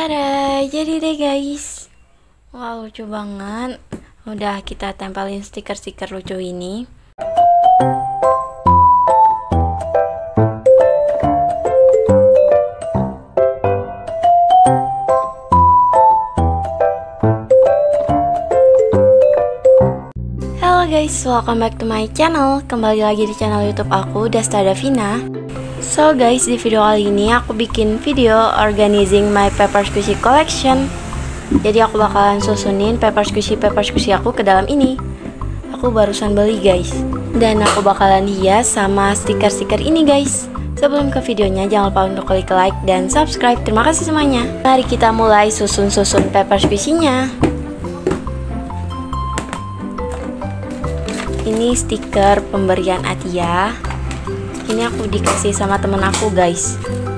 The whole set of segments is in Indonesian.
Tada, jadi deh guys. Wah, lucu banget. Udah kita tempelin stiker-stiker lucu ini. Halo guys, welcome back to my channel. Kembali lagi di channel YouTube aku, Dasta Davina. So guys, di video kali ini aku bikin video organizing my paper squishy collection. Jadi aku bakalan susunin paper squishy aku ke dalam ini. Aku barusan beli guys. Dan aku bakalan hias sama stiker-stiker ini guys. Sebelum ke videonya, jangan lupa untuk klik like dan subscribe. Terima kasih semuanya. Mari kita mulai susun-susun paper squishy-nya. Ini stiker pemberian Atia. Ini aku dikasih sama temen aku guys,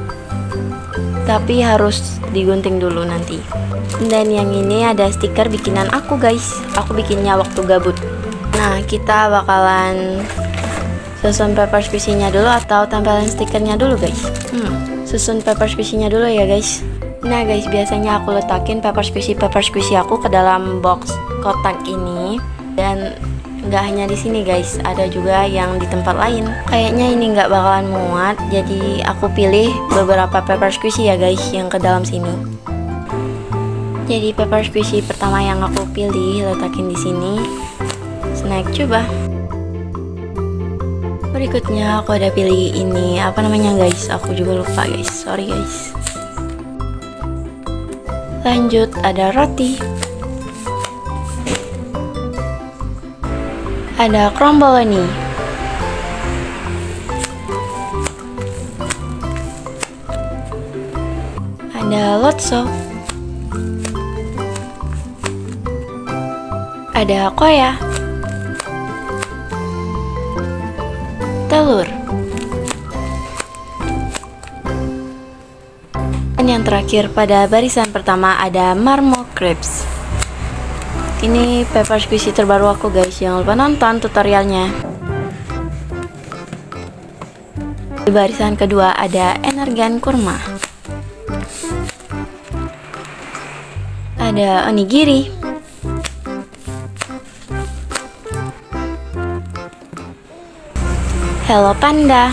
tapi harus digunting dulu nanti. Dan yang ini ada stiker bikinan aku guys. Aku bikinnya waktu gabut. Nah, kita bakalan susun paper squishy-nya dulu atau tempelin stikernya dulu guys. Susun paper squishy-nya dulu ya guys. Nah guys, biasanya aku letakin paper squishy aku ke dalam box kotak ini. Dan nggak hanya di sini guys, ada juga yang di tempat lain. Kayaknya ini nggak bakalan muat, jadi aku pilih beberapa paper squishy ya guys yang ke dalam sini. Jadi paper squishy pertama yang aku pilih letakin di sini. Snack coba. Berikutnya aku ada pilih ini, apa namanya guys? Aku juga lupa guys, sorry guys. Lanjut ada roti. Ada crumboloni. Ada lotso. Ada koya. Telur. Dan yang terakhir pada barisan pertama ada marmo crepes. Ini paper squishy terbaru aku guys, jangan lupa nonton tutorialnya. Di barisan kedua ada energan kurma. Ada onigiri. Hello Panda.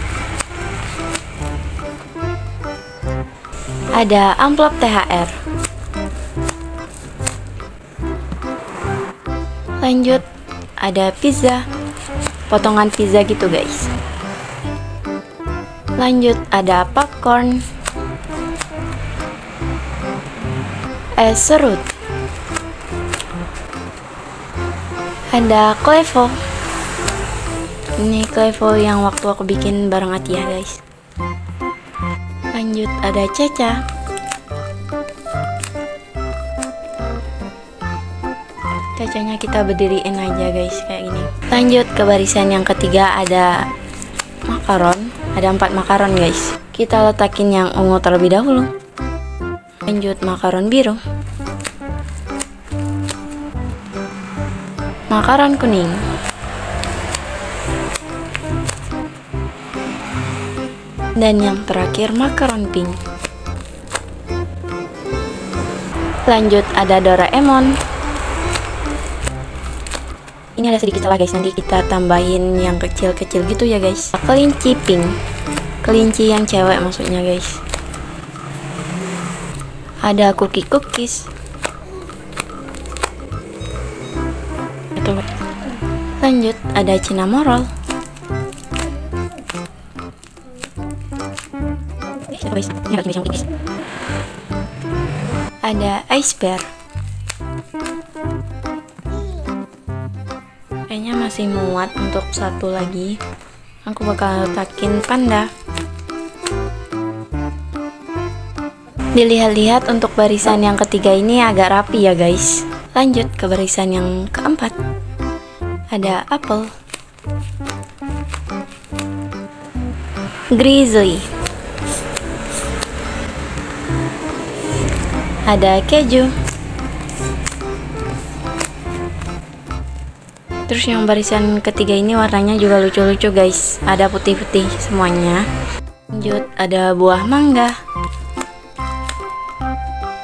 Ada amplop THR. Lanjut ada pizza, potongan pizza gitu guys. Lanjut ada popcorn, es serut, ada klevo. Ini klevo yang waktu aku bikin bareng Atia guys. Lanjut ada ceca. Cacanya kita berdiriin aja guys kayak gini. Lanjut ke barisan yang ketiga ada makaron. Ada 4 makaron guys. Kita letakin yang ungu terlebih dahulu. Lanjut makaron biru. Makaron kuning. Dan yang terakhir makaron pink. Lanjut ada Doraemon. Ini ada sedikit salah guys, nanti kita tambahin yang kecil-kecil gitu ya guys. Kelinci pink, kelinci yang cewek maksudnya guys. Ada cookies. Lanjut ada cinnamoroll. Ada ice bear. Kayaknya masih muat untuk satu lagi. Aku bakal letakin panda. Dilihat-lihat untuk barisan yang ketiga ini agak rapi ya guys. Lanjut ke barisan yang keempat. Ada apel, grizzly, ada keju. Terus yang barisan ketiga ini warnanya juga lucu-lucu guys. Ada putih-putih semuanya. Lanjut ada buah mangga.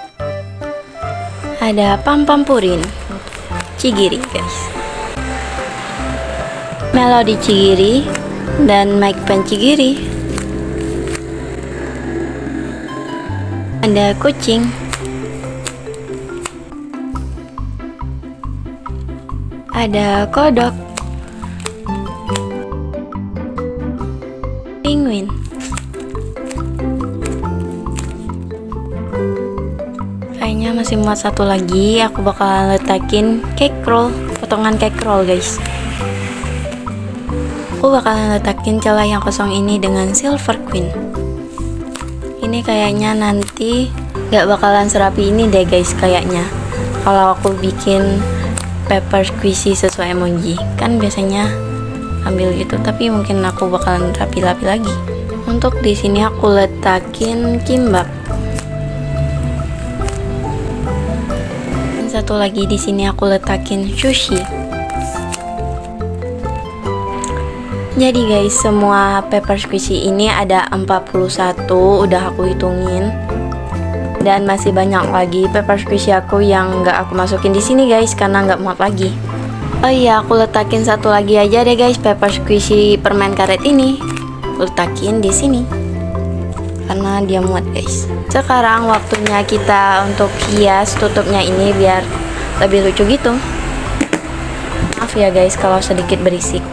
Ada Pam-Pam Purin, Chigiri guys, Melody Chigiri, dan Mike Pen Chigiri. Ada kucing, ada kodok, penguin, kayaknya masih muat satu lagi. Aku bakal letakin cake roll, potongan cake roll guys. Aku bakalan letakin celah yang kosong ini dengan silver queen. Ini kayaknya nanti gak bakalan serapi ini deh guys kayaknya, kalau aku bikin paper squishy sesuai emoji. Kan biasanya ambil gitu, tapi mungkin aku bakalan rapi-rapi lagi. Untuk di sini aku letakin kimbap. Dan satu lagi di sini aku letakin sushi. Jadi guys, semua paper squishy ini ada 41, udah aku hitungin. Dan masih banyak lagi paper squishy aku yang nggak aku masukin di sini guys, karena nggak muat lagi. Oh iya, aku letakin satu lagi aja deh guys, paper squishy permen karet ini. Aku letakin di sini karena dia muat guys. Sekarang waktunya kita untuk hias tutupnya ini biar lebih lucu gitu. Maaf ya guys kalau sedikit berisik.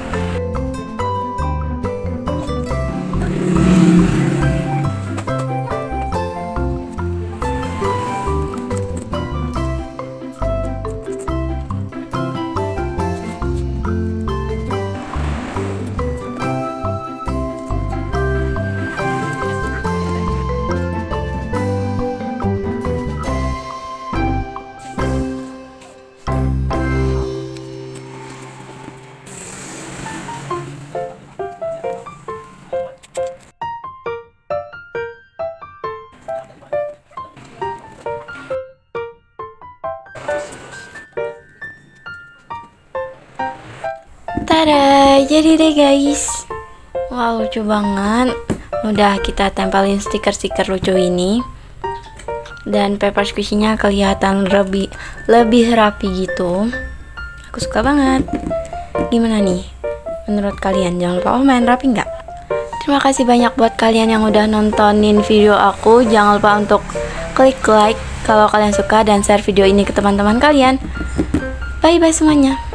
Tada, jadi deh guys. Wow, lucu banget. Udah kita tempelin stiker-stiker lucu ini. Dan paper squishy-nya kelihatan lebih rapi gitu. Aku suka banget. Gimana nih menurut kalian? Jangan lupa main rapi nggak? Terima kasih banyak buat kalian yang udah nontonin video aku. Jangan lupa untuk klik like kalau kalian suka dan share video ini ke teman-teman kalian. Bye bye semuanya.